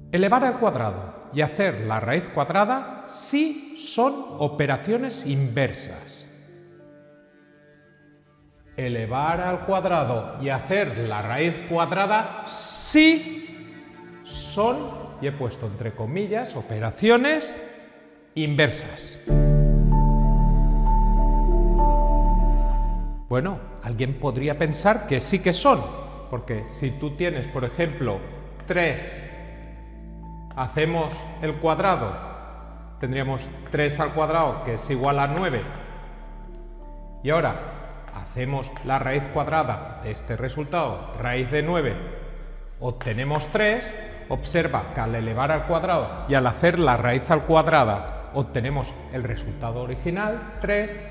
Elevar al cuadrado y hacer la raíz cuadrada sí son operaciones inversas. Elevar al cuadrado y hacer la raíz cuadrada sí son, y he puesto entre comillas, operaciones inversas. Bueno, alguien podría pensar que sí que son, porque si tú tienes, por ejemplo, 3, hacemos el cuadrado, tendríamos 3 al cuadrado, que es igual a 9, y ahora hacemos la raíz cuadrada de este resultado, raíz de 9, obtenemos 3, observa que al elevar al cuadrado y al hacer la raíz al cuadrada obtenemos el resultado original, 3,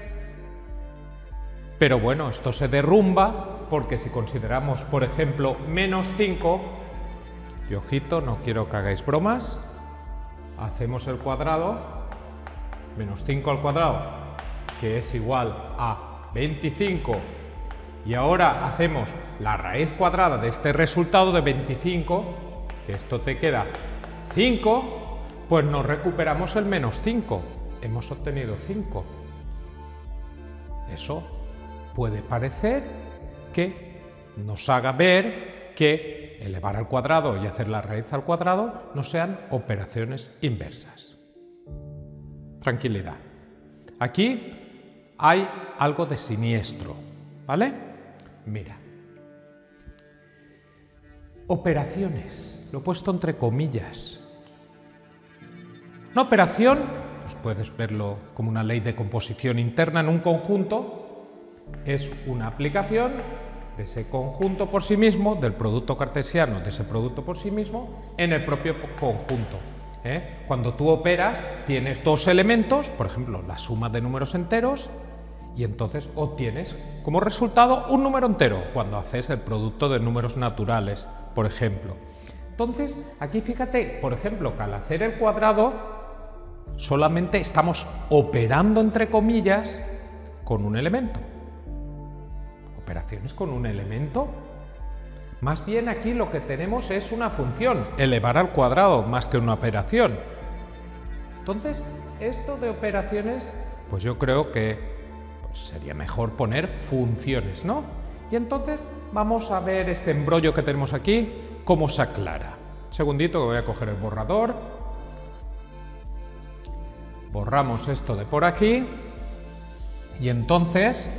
pero bueno, esto se derrumba porque si consideramos, por ejemplo, menos 5, y ojito, no quiero que hagáis bromas, hacemos el cuadrado, menos 5 al cuadrado, que es igual a 25, y ahora hacemos la raíz cuadrada de este resultado de 25, que esto te queda 5, pues nos recuperamos el menos 5, hemos obtenido 5. Eso puede parecer que nos haga ver que elevar al cuadrado y hacer la raíz al cuadrado no sean operaciones inversas. Tranquilidad. Aquí hay algo de siniestro, ¿vale? Mira. Operaciones, lo he puesto entre comillas. Una operación, pues puedes verlo como una ley de composición interna en un conjunto, es una aplicación de ese conjunto por sí mismo, del producto cartesiano de ese producto por sí mismo, en el propio conjunto. Cuando tú operas, tienes dos elementos, por ejemplo, la suma de números enteros, y entonces obtienes como resultado un número entero, cuando haces el producto de números naturales, por ejemplo. Entonces, aquí fíjate, por ejemplo, que al hacer el cuadrado, solamente estamos operando, entre comillas, con un elemento. Operaciones con un elemento. Más bien aquí lo que tenemos es una función, elevar al cuadrado, más que una operación. Entonces, esto de operaciones, pues yo creo que sería mejor poner funciones, ¿no? Y entonces vamos a ver este embrollo que tenemos aquí, cómo se aclara. Un segundito que voy a coger el borrador. Borramos esto de por aquí y entonces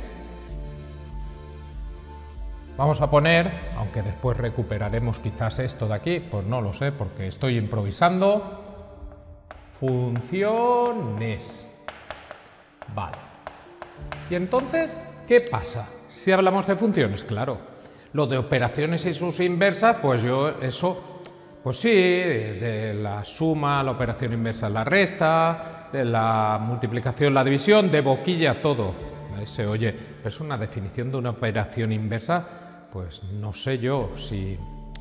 vamos a poner, aunque después recuperaremos quizás esto de aquí, pues no lo sé porque estoy improvisando, funciones. Vale. Y entonces, ¿qué pasa? Si hablamos de funciones, claro, lo de operaciones y sus inversas, pues yo eso, pues sí, de la suma, la operación inversa es la resta, de la multiplicación, la división, de boquilla todo. Se oye, pero es una definición de una operación inversa, pues no sé yo si...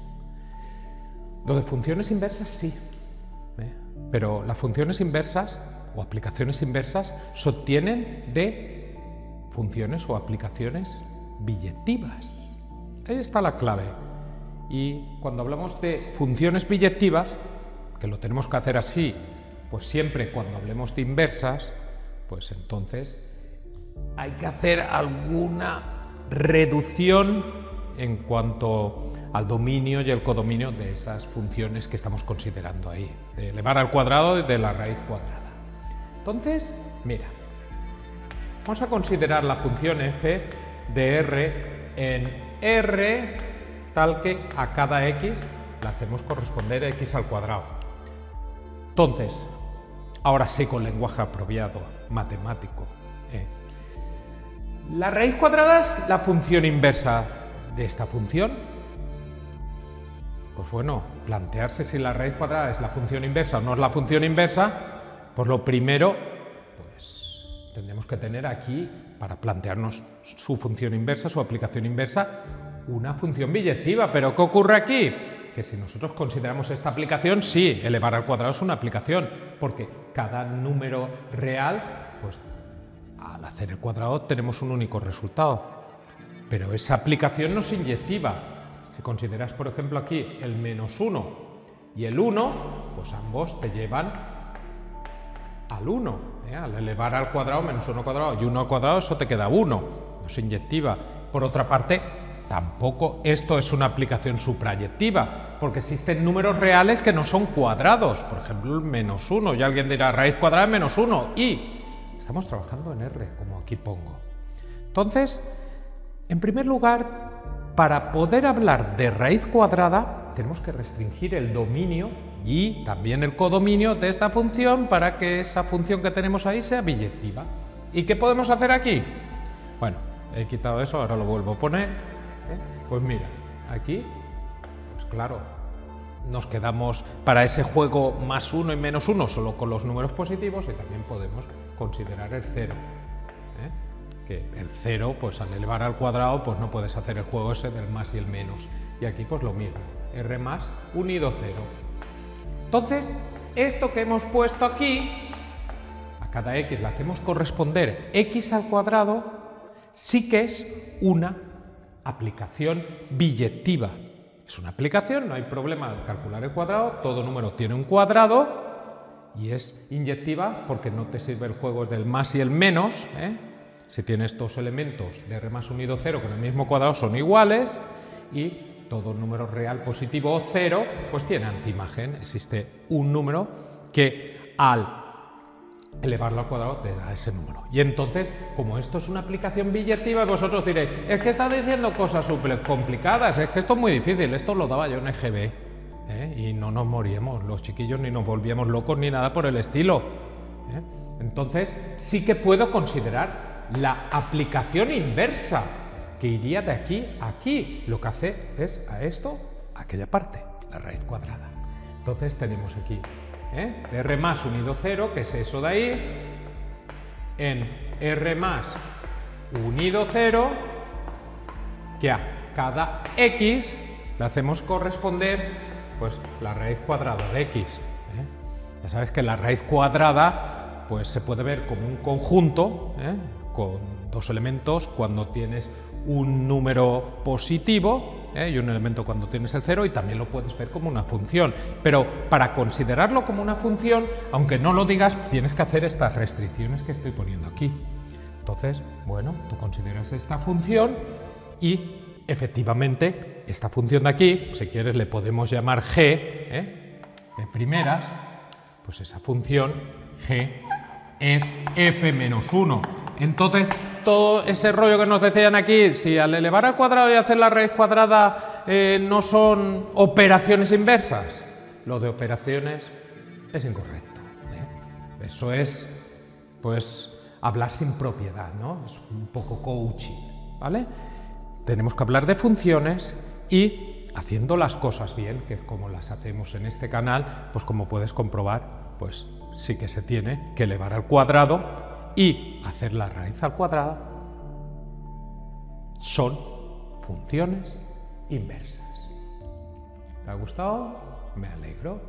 Lo de funciones inversas sí, pero las funciones inversas o aplicaciones inversas se obtienen de funciones o aplicaciones biyectivas. Ahí está la clave. Y cuando hablamos de funciones biyectivas, que lo tenemos que hacer así, pues siempre cuando hablemos de inversas, pues entonces hay que hacer alguna reducción en cuanto al dominio y el codominio de esas funciones que estamos considerando ahí, de elevar al cuadrado y de la raíz cuadrada. Entonces, mira, vamos a considerar la función f de r en r tal que a cada x la hacemos corresponder a x al cuadrado. Entonces, ahora sí con lenguaje apropiado, matemático. ¿La raíz cuadrada es la función inversa de esta función? Pues bueno, plantearse si la raíz cuadrada es la función inversa o no es la función inversa, pues lo primero, pues tendremos que tener aquí, para plantearnos su función inversa, su aplicación inversa, una función biyectiva. ¿Pero qué ocurre aquí? Que si nosotros consideramos esta aplicación, sí, elevar al cuadrado es una aplicación, porque cada número real, pues al hacer el cuadrado tenemos un único resultado. Pero esa aplicación no es inyectiva. Si consideras, por ejemplo, aquí el menos 1 y el 1, pues ambos te llevan al 1, al elevar al cuadrado menos 1 al cuadrado y 1 al cuadrado, eso te queda 1, no es inyectiva. Por otra parte, tampoco esto es una aplicación suprayectiva, porque existen números reales que no son cuadrados, por ejemplo el menos 1, y alguien dirá raíz cuadrada de menos 1, y estamos trabajando en R, como aquí pongo. Entonces, en primer lugar, para poder hablar de raíz cuadrada, tenemos que restringir el dominio y también el codominio de esta función para que esa función que tenemos ahí sea biyectiva. ¿Y qué podemos hacer aquí? Bueno, he quitado eso, ahora lo vuelvo a poner. Pues mira, aquí, pues claro, nos quedamos para ese juego más 1 y menos 1 solo con los números positivos, y también podemos considerar el 0. Que el 0, pues al elevar al cuadrado, pues no puedes hacer el juego ese del más y el menos. Y aquí pues lo mismo, R más unido 0. Entonces, esto que hemos puesto aquí, a cada x le hacemos corresponder x al cuadrado, sí que es una aplicación biyectiva. Es una aplicación, no hay problema al calcular el cuadrado, todo número tiene un cuadrado y es inyectiva porque no te sirve el juego del más y el menos. Si tienes dos elementos de R más unido 0 con el mismo cuadrado son iguales, y todo número real positivo o 0 pues tiene antiimagen. Existe un número que al elevarlo al cuadrado te da ese número. Y entonces, como esto es una aplicación biyectiva, vosotros diréis, es que estás diciendo cosas súper complicadas, es que esto es muy difícil, esto lo daba yo en EGB, y no nos moríamos los chiquillos ni nos volvíamos locos ni nada por el estilo. Entonces, sí que puedo considerar la aplicación inversa, que iría de aquí a aquí. Lo que hace es a esto, a aquella parte, la raíz cuadrada. Entonces tenemos aquí R más unido 0, que es eso de ahí, en R más unido 0, que a cada x le hacemos corresponder pues la raíz cuadrada de x. Ya sabes que la raíz cuadrada pues se puede ver como un conjunto, con dos elementos cuando tienes un número positivo, y un elemento cuando tienes el 0, y también lo puedes ver como una función. Pero para considerarlo como una función, aunque no lo digas, tienes que hacer estas restricciones que estoy poniendo aquí. Entonces, bueno, tú consideras esta función y efectivamente esta función de aquí, si quieres le podemos llamar g, de primeras, pues esa función g es f menos 1. Entonces, todo ese rollo que nos decían aquí, si al elevar al cuadrado y hacer la raíz cuadrada no son operaciones inversas, lo de operaciones es incorrecto. Eso es, pues, hablar sin propiedad, ¿no? Es un poco coaching, ¿vale? Tenemos que hablar de funciones y haciendo las cosas bien, que como las hacemos en este canal, pues como puedes comprobar, pues sí que se tiene que elevar al cuadrado y hacer la raíz al cuadrado son funciones inversas. ¿Te ha gustado? Me alegro.